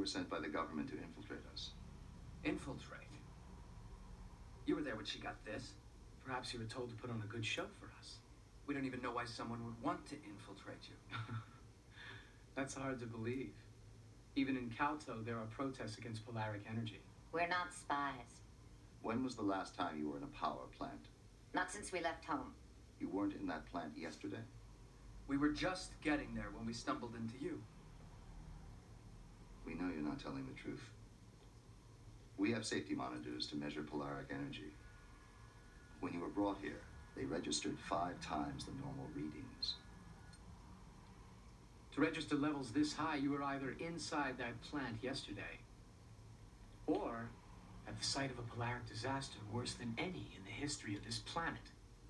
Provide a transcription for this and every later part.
were sent by the government to infiltrate us. Infiltrate? You were there when she got this. Perhaps you were told to put on a good show for us. We don't even know why someone would want to infiltrate you. That's hard to believe. Even in Calto, there are protests against polaric energy. We're not spies. When was the last time you were in a power plant? Not since we left home. You weren't in that plant yesterday? We were just getting there when we stumbled into you. We know you're not telling the truth. We have safety monitors to measure polaric energy. When you were brought here, they registered 5 times the normal readings. To register levels this high, you were either inside that plant yesterday, or at the site of a polaric disaster worse than any in the history of this planet.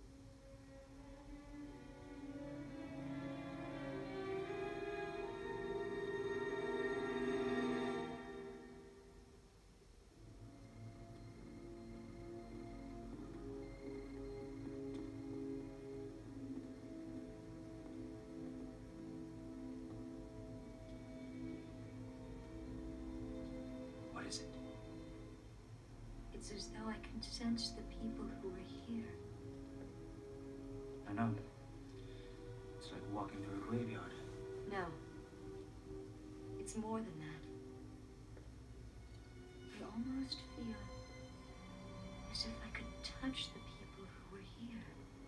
What is it? It's as though I can sense the people who are here. I know. It's like walking through a graveyard. No. It's more than that. I almost feel as if I could touch the people who were here.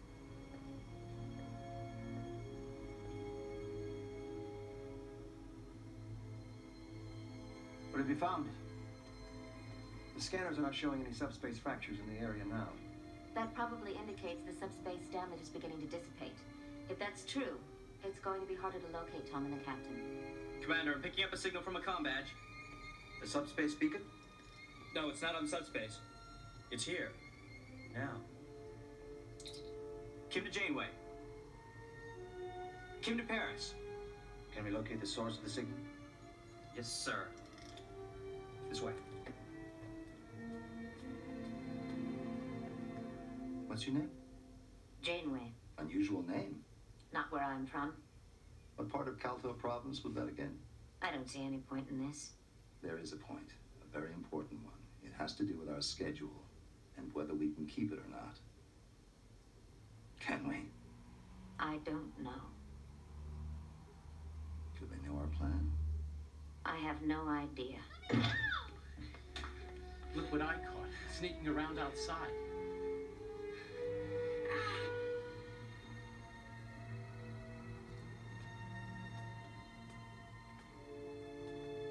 What have you found? The scanners are not showing any subspace fractures in the area now. That probably indicates the subspace damage is beginning to dissipate. If that's true, it's going to be harder to locate Tom and the captain. Commander, I'm picking up a signal from a comm badge. The subspace beacon? No, it's not on subspace. It's here. Now. Kim to Janeway. Kim to Paris. Can we locate the source of the signal? Yes, sir. This way. What's your name? Janeway. Unusual name. Not where I'm from. What part of Calto province was that again? I don't see any point in this. There is a point, a very important one. It has to do with our schedule and whether we can keep it or not. Can we? I don't know. Do they know our plan? I have no idea. Look what I caught, sneaking around outside.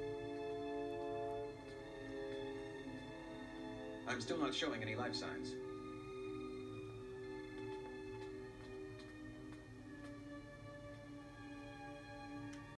I'm still not showing any life signs.